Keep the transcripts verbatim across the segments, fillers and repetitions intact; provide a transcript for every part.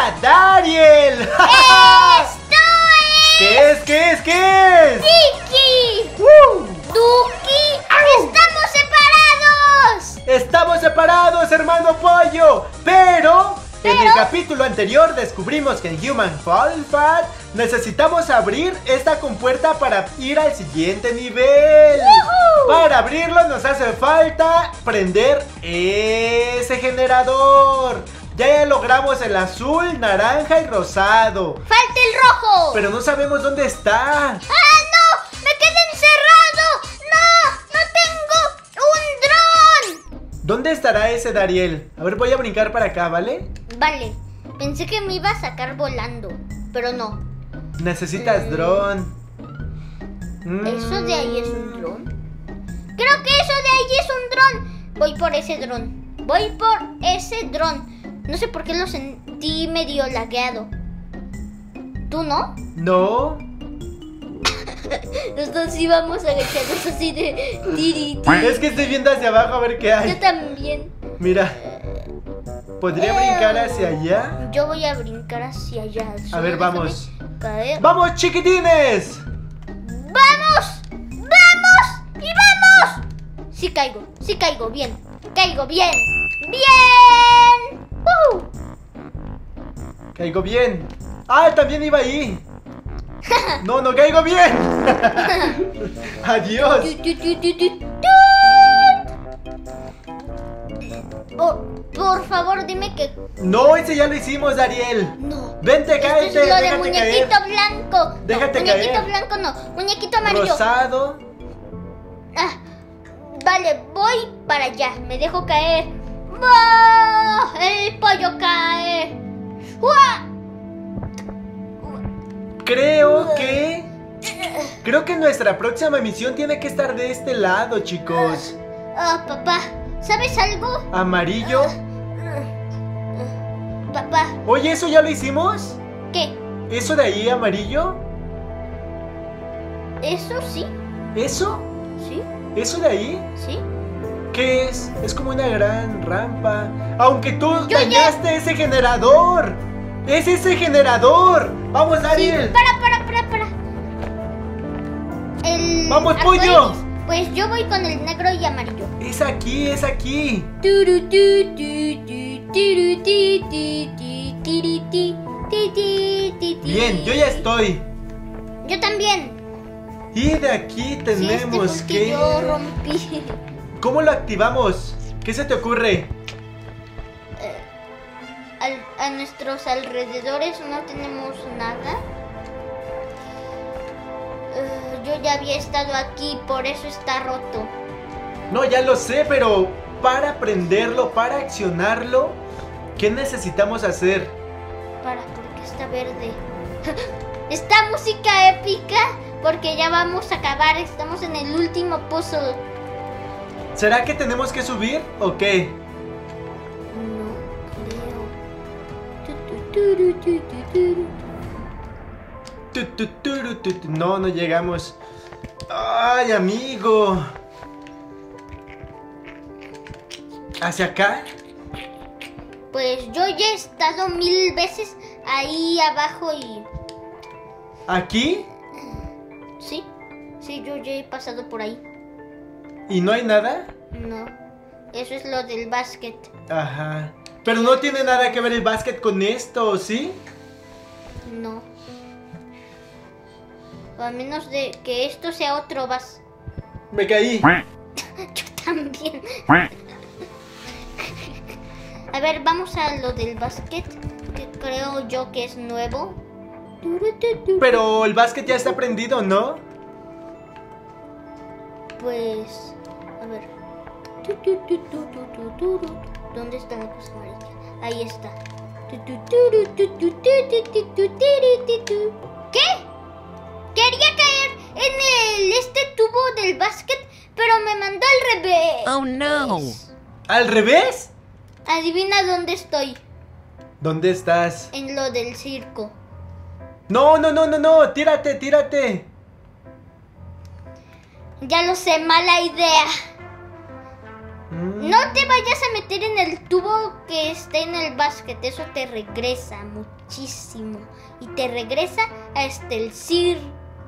¡Hola, Dariel! ¡Esto es! ¿Qué es? ¿Qué es? ¿Qué es? ¡Tiki! ¡Uh! ¡Duki! ¡Estamos separados! Estamos separados, hermano pollo. Pero, en el capítulo anterior descubrimos que en Human Fall Flat necesitamos abrir esta compuerta para ir al siguiente nivel. ¡Yuhu! Para abrirlo nos hace falta prender ese generador. Ya logramos el azul, naranja y rosado. ¡Falta el rojo! Pero no sabemos dónde está. ¡Ah, no! ¡Me quedé encerrado! ¡No! ¡No tengo un dron! ¿Dónde estará ese, Dariel? A ver, voy a brincar para acá, ¿vale? Vale, pensé que me iba a sacar volando, pero no. Necesitas Mm. dron. Mm. ¿Eso de ahí es un dron? Creo que eso de ahí es un dron. Voy por ese dron. Voy por ese dron. No sé por qué lo sentí medio lagueado. ¿Tú no? No. Los dos íbamos agachados así de tiri, tiri. Es que estoy viendo hacia abajo a ver qué Yo hay. también. Mira. ¿Podría brincar hacia allá? Yo voy a brincar hacia allá. A Solo ver, déjame vamos. caer. ¡Vamos, chiquitines! ¡Vamos! ¡Vamos! ¡Y vamos! Sí caigo, sí caigo, bien. Caigo bien. ¡Bien! ¡Uh! Caigo bien. ¡Ah, también iba ahí! No, no caigo bien. Adiós. Tu, tu, tu, tu, tu, tu. Por, por favor, dime que No, ese ya lo hicimos, Dariel. no. Vente, Esto cállate, es lo de déjate muñequito caer. blanco. Déjate no, muñequito caer. blanco no, muñequito amarillo. Rosado. Ah, vale, voy para allá. Me dejo caer. ¡Wow! El pollo cae. ¡Uah! Creo que... Creo que nuestra próxima misión tiene que estar de este lado, chicos. Ah, papá, ¿sabes algo? Amarillo. Papá, Oye, ¿eso ya lo hicimos? ¿qué? ¿Eso de ahí, amarillo? ¿Eso sí? ¿Eso? ¿Sí? ¿Eso de ahí? ¿Sí? ¿Qué es? Es como una gran rampa. Aunque tú Yo dañaste ese generador. ¡Es ese generador! ¡Vamos, Sí, Dariel! para, para, para, para. El ¡Vamos, arcoíris. pollo! Pues yo voy con el negro y amarillo. Es aquí, es aquí. Turu, tu, tu, tu, tiru, ti, ti, ti, tiri, ti, ti, ti, ti, ti. Bien, yo ya estoy. Yo también. Y de aquí Sí, este tenemos fue el que... yo rompí. ¿Cómo lo activamos? ¿Qué se te ocurre? Eh, al- a nuestros alrededores no tenemos nada. Eh, yo ya había estado aquí, por eso está roto. No, ya lo sé, pero para prenderlo, para accionarlo, ¿qué necesitamos hacer? Para, porque está verde. Esta música épica, porque ya vamos a acabar, estamos en el último puzzle. ¿Será que tenemos que subir o qué? No creo. Tu, tu, tu, tu, tu, tu. Tu, tu, turu, tu, tu. No, no llegamos. ¡Ay, amigo! ¿Hacia acá? Pues yo ya he estado mil veces ahí abajo y... ¿Aquí? Sí, sí, yo ya he pasado por ahí. ¿Y no hay nada? No, eso es lo del básquet. Ajá. Pero no tiene nada que ver el básquet con esto, ¿sí? No. O a menos de que esto sea otro bas... Me caí. Yo también. A ver, vamos a lo del básquet, que creo yo que es nuevo. Pero el básquet ya está prendido, ¿no? Pues, a ver. ¿Dónde está la cosa amarilla? Ahí está. ¿Qué? Quería caer en el este tubo del básquet, pero me mandó al revés. Oh no. ¿Al revés? Adivina dónde estoy. ¿Dónde estás? En lo del circo. No, no, no, no, no. Tírate, tírate. Ya lo sé, mala idea. Mm. No te vayas a meter en el tubo que está en el básquet. Eso te regresa muchísimo. Y te regresa hasta el circo.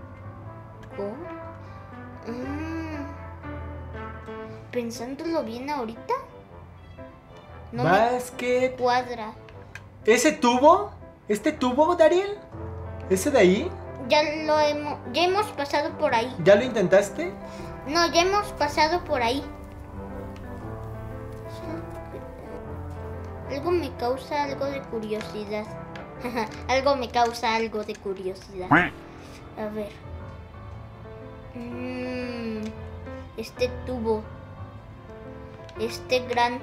Mm. Pensándolo bien ahorita. No me Básquet. cuadra. ¿Ese tubo? ¿Este tubo, Dariel? ¿Ese de ahí? Ya lo hemos, ya hemos pasado por ahí. ¿Ya lo intentaste? No, ya hemos pasado por ahí. Algo me causa algo de curiosidad. Algo me causa algo de curiosidad. A ver. Mm, este tubo. Este gran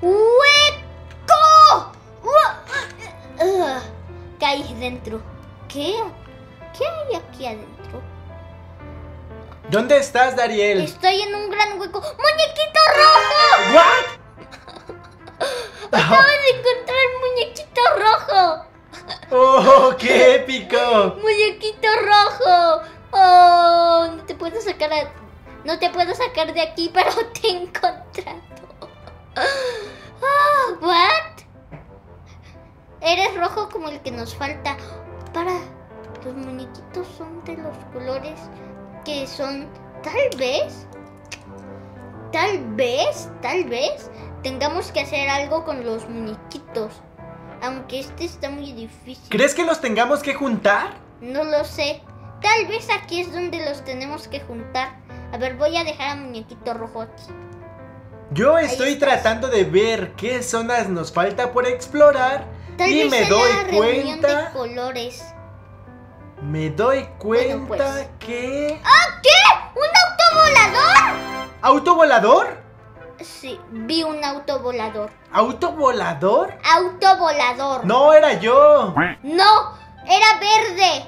hueco. Uh, caí dentro. ¿Qué? ¿Qué hay aquí adentro? ¿Dónde estás, Dariel? Estoy en un gran hueco. ¡Muñequito rojo! ¿What? Acabo de encontrar un muñequito rojo. ¡Oh, qué épico! Muñequito rojo. Oh, no te puedo sacar a- no te puedo sacar de aquí, pero te he encontrado. Oh, what? Eres rojo como el que nos falta. Para, los muñequitos son de los colores que son, tal vez, tal vez, tal vez tengamos que hacer algo con los muñequitos. Aunque este está muy difícil. ¿Crees que los tengamos que juntar? No lo sé. Tal vez aquí es donde los tenemos que juntar. A ver, voy a dejar a muñequito rojo aquí. Yo estoy estás. tratando de ver qué zonas nos falta por explorar. Tal y vez me sea doy la reunión de cuenta. colores. Me doy cuenta Bueno, pues. que. ¿Ah, qué? ¿Un auto volador? ¿Auto volador? Sí, vi un auto volador. ¿Auto volador? Auto volador. No, era yo. No, era verde.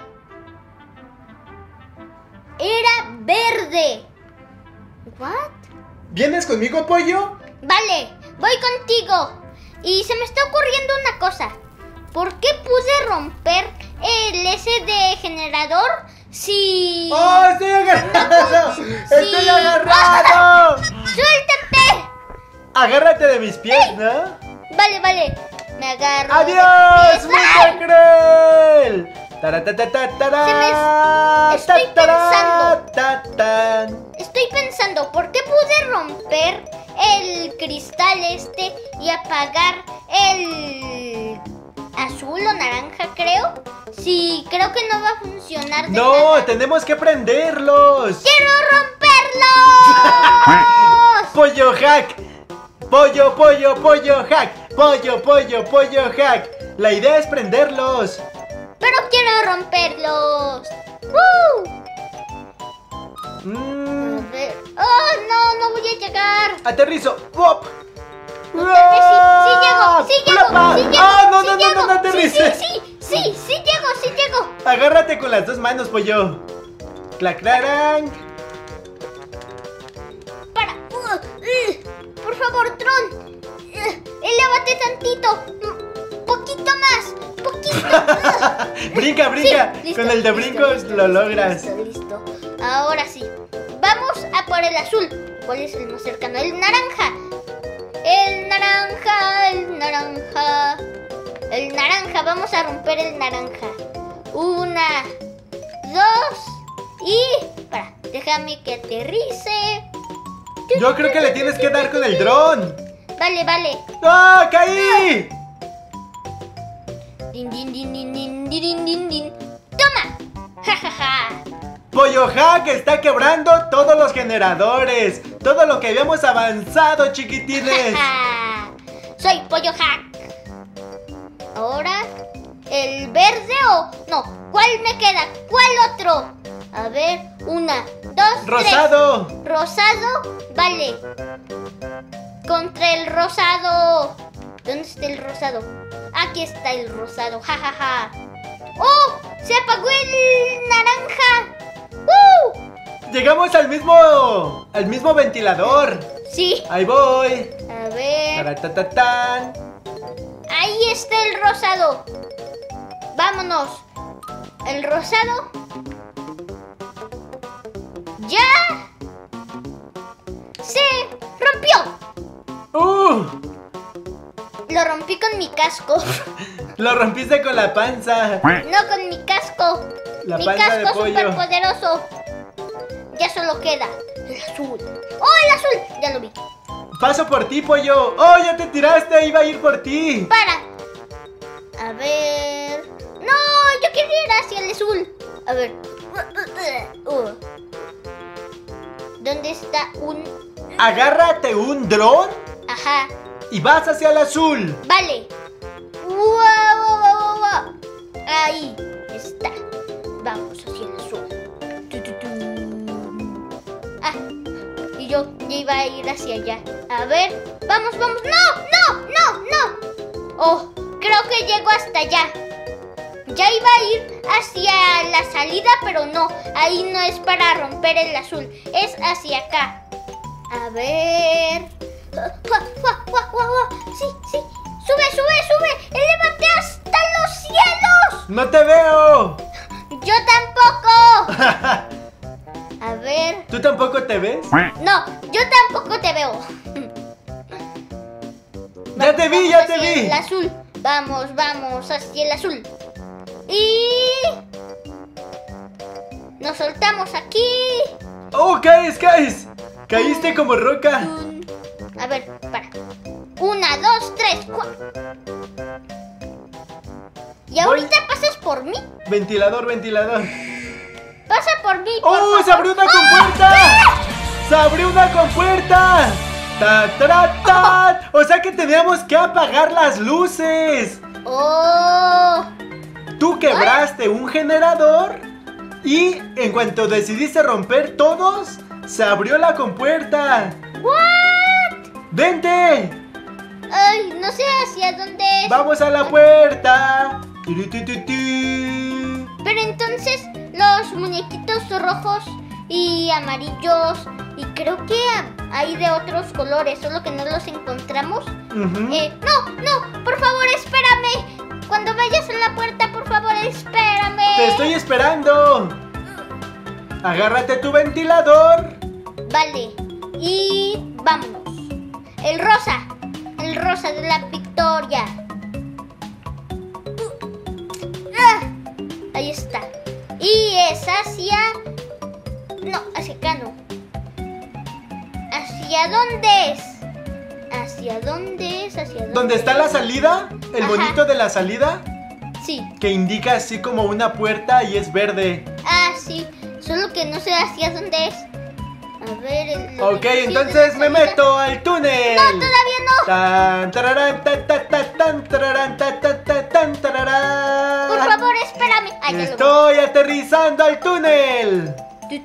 Era verde. ¿What? ¿Vienes conmigo, pollo? Vale, voy contigo. Y se me está ocurriendo una cosa. ¿Por qué pude romper el S de generador si... ¡Oh, estoy agarrado! Sí. ¡Estoy agarrado! ¡Suéltate! Agárrate de mis pies, ¿no? Vale, vale. Me agarro. ¡Adiós, de tus pies. ¡Ay! Mr. Cruel! ¡Taratatatara! Se me- estoy Tatara, tatán. Estoy pensando, ¿por qué pude romper el cristal este y apagar el azul o naranja, creo? Sí, creo que no va a funcionar de ¡No! nada. ¡Tenemos que prenderlos! ¡Quiero romperlos! ¡Pollo hack! ¡Pollo, pollo, pollo hack! ¡Pollo, pollo, pollo hack! La idea es prenderlos. Pero quiero romperlos. ¡Uh! Mm, A ver. ¡Oh, no! No voy a llegar. aterrizo. ¡Pop! No, tal vez sí, sí llego, sí llego, ¡Plapa! sí llego, ¡Ah, no, sí no, no, llego. no, no aterrices! Sí, sí, sí, sí, sí llego, sí llego. Agárrate con las dos manos, pollo. ¡Claclarán! Para. Uh, uh, por favor, Tron. Uh, elévate tantito. Mm, poquito más. Poquito. Uh. ¡Brinca, brinca! Sí, listo, con el de listo, brincos listo, lo listo, logras. Listo, listo. Ahora sí. Vamos a por el azul. ¿Cuál es el más cercano? El naranja. El naranja, el naranja. El naranja. Vamos a romper el naranja. Una, dos y... Para, déjame que aterrice. Yo creo que le tienes que dar con el dron. Vale, vale. ¡Ah, caí! Din, din, din, din, din, din, din, din. ¡Toma! ¡Ja, ja, ja! Pollo Hack está quebrando todos los generadores. Todo lo que habíamos avanzado, chiquitines. Soy Pollo Hack. Ahora, ¿el verde o...? No, ¿cuál me queda? ¿Cuál otro? A ver, una, dos, Rosado. tres. Rosado, vale. Contra el rosado. ¿Dónde está el rosado? Aquí está el rosado, jajaja. Ja, ja. ¡Oh! ¡Se apagó el naranja! ¡Uh! Llegamos al mismo, al mismo ventilador. Sí. Ahí voy. A ver. Taratatán. Ahí está el rosado. Vámonos. El rosado. Ya. Se rompió. tú! Lo rompí con mi casco. Lo rompiste con la panza. No, con mi casco. La mi panza de casco pollo. súper poderoso. Ya solo queda el azul. ¡Oh, el azul! Ya lo vi. Paso por ti, pollo. ¡Oh, ya te tiraste! Iba a ir por ti. Para. A ver. No, yo quiero ir hacia el azul. A ver. Uh. ¿Dónde está un...? Agárrate un dron Ajá. y vas hacia el azul. Vale. Wow, wow, wow, wow. Ahí está. Vamos hacia el azul. Tu, tu, tu. Ah, y yo ya iba a ir hacia allá. A ver, vamos, vamos. ¡No, no, no, no! Oh, creo que llego hasta allá. Ya iba a ir hacia la salida, pero no. Ahí no es para romper el azul. Es hacia acá. A ver. Sí, sí. Sube, sube, sube. Elévate hasta los cielos. ¡No te veo! Yo tampoco. A ver. ¿Tú tampoco te ves? No, yo tampoco te veo. ¡Ya te vi, ya te Hacia vi! el azul. Vamos, vamos hacia el azul. Y nos soltamos aquí. ¡Oh, caes, caes! Caíste como roca. A ver, para. Una, dos, tres, cuatro. ¿Y ahorita pasas por mí? Ventilador, ventilador. Pasa por mí, por ¡Oh, favor. se abrió una ¡Oh! compuerta! ¡Se abrió una compuerta! ¡Ta, ta, ta! O sea que teníamos que apagar las luces. ¡Oh! Tú quebraste un generador y en cuanto decidiste romper todos, se abrió la compuerta. ¿What? ¡Vente! Ay, no sé hacia dónde es. ¡Vamos a la puerta! Tiri, ti, ti, ti. Pero entonces los muñequitos rojos y amarillos y creo que hay de otros colores, solo que no los encontramos. Ujú. Eh, no, no, por favor, espérame. Cuando vayas a la puerta, por favor, espérame. ¡Te estoy esperando! Agárrate tu ventilador. Vale, y vámonos. El rosa, el rosa de la victoria. Ah, ahí está. Y es hacia... No, hacia acá no. ¿Hacia dónde es? ¿Hacia dónde es? ¿Hacia dónde? ¿Dónde está la salida? El Ajá. bonito de la salida. Sí. Que indica así como una puerta y es verde. Ah, sí. Solo que no sé hacia dónde es. A ver... el- lo Ok, que sí entonces de me la salida. meto al túnel. No, todavía no. Tan, tararán, ta, ta, ta, tan, tararán, ta, ta, ta, tan, tararán. Por favor, espérame. Ah, ya lo vi. Estoy aterrizando al túnel.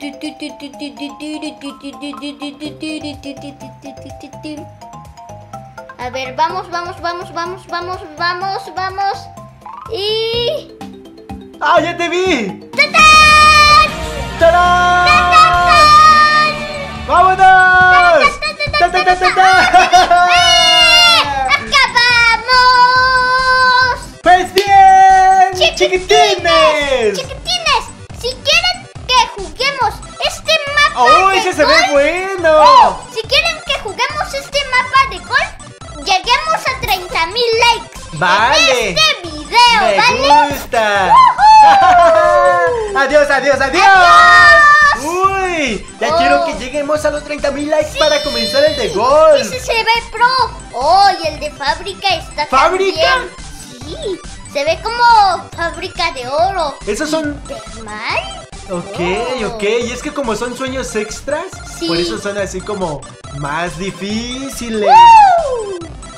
A ver, vamos, vamos, vamos, vamos, vamos, vamos, vamos. Y... ¡Ah, ya te vi! ¡Tatán! ¡Tarán! ¡Vámonos! ¡Ta, ta, ta, ta, ta! ¡Acabamos! ¡Pues bien! ¡Chiquitines! ¡Chiquitines! ¡Chiquitines! Si quieren que juguemos este mapa ¡Oh, de ese se ve golf, bueno! oh, si quieren que juguemos este mapa de golf, lleguemos a treinta mil likes Vale. en este video, ¡Me ¿vale? gusta! ¡Woohoo! ¡Adiós, adiós, adiós! ¡Adiós! ¡Uy! Ya Oh. quiero que lleguemos a los treinta mil likes Sí. para comenzar el de golf. Ese se ve pro. Oh, y el de fábrica está ¿Fábrica? también. Sí, se ve como fábrica de oro. Esos son... ¿Termal? Ok, Oh. ok. Y es que como son sueños extras, Sí. por eso son así como más difíciles. ¡Woo!